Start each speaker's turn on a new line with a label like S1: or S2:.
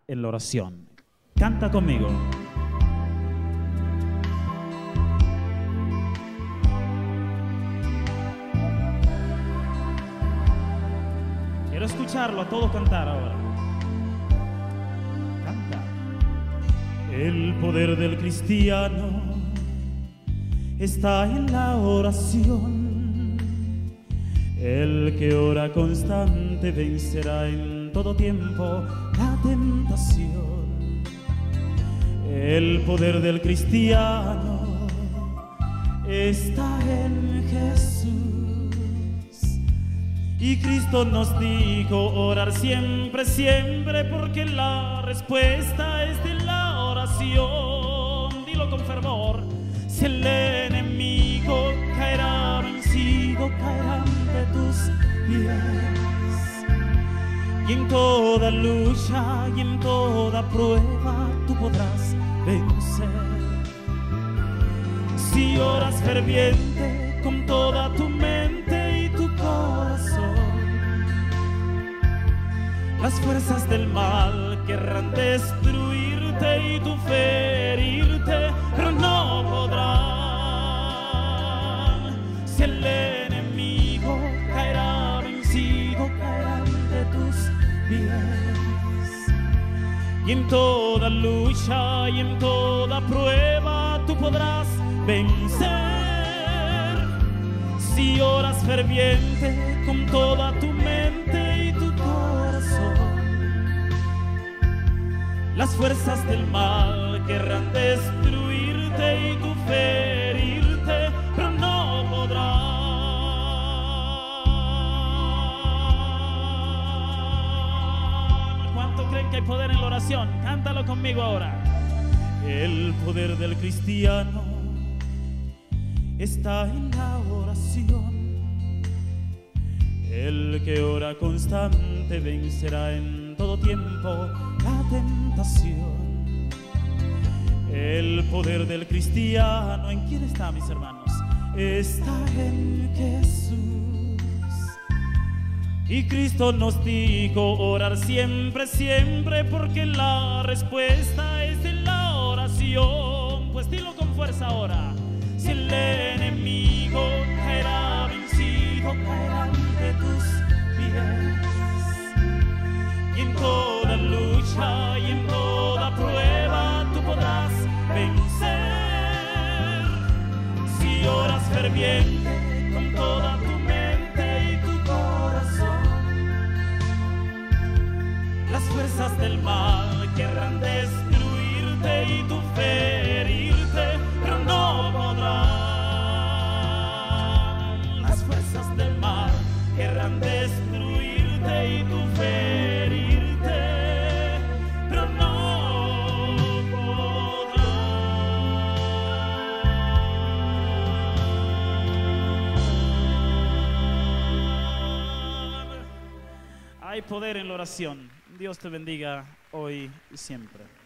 S1: en la oración. Canta conmigo. Quiero escucharlo a todos cantar ahora. Canta. El poder del cristiano está en la oración. El que ora constante vencerá en todo tiempo la tentación. El poder del cristiano está en Jesús. Y Cristo nos dijo orar siempre, siempre, porque la respuesta es de la oración. Dilo con fervor. Si el enemigo caerá vencido, caerá ante tus pies. Y en toda lucha y en toda prueba tú podrás vencer. Si oras ferviente con toda tu mente y tu corazón, las fuerzas del mal querrán destruirte y tú ferirte, pero no podrán. Si el enemigo caerá vencido, caerá ante tus pies. Y en toda lucha y en toda prueba tú podrás vencer. Si oras ferviente con toda tu mente y tu corazón, las fuerzas del mal querrán destruirte y tú ferirte, pero no podrán. ¿Cuánto creen que hay poder en la oración? Cántalo conmigo ahora. El poder del cristiano está en la oración. El que ora constante vencerá en todo tiempo la tentación. El poder del cristiano, ¿en quién está, mis hermanos? Está en Jesús. Y Cristo nos dijo orar siempre, siempre, porque la respuesta es en la oración. Pues dilo con fuerza ahora. Si el enemigo caerá vencido, caerá ante tus pies. Y en toda lucha y en toda prueba tú podrás vencer. Si oras ferviente con toda tu mente y tu corazón, las fuerzas del mal querrán destruirte y tú ferirte, pero no podrán. Las fuerzas del mal querrán destruirte y tú ferirte, pero no podrán. Hay poder en la oración. Dios te bendiga hoy y siempre.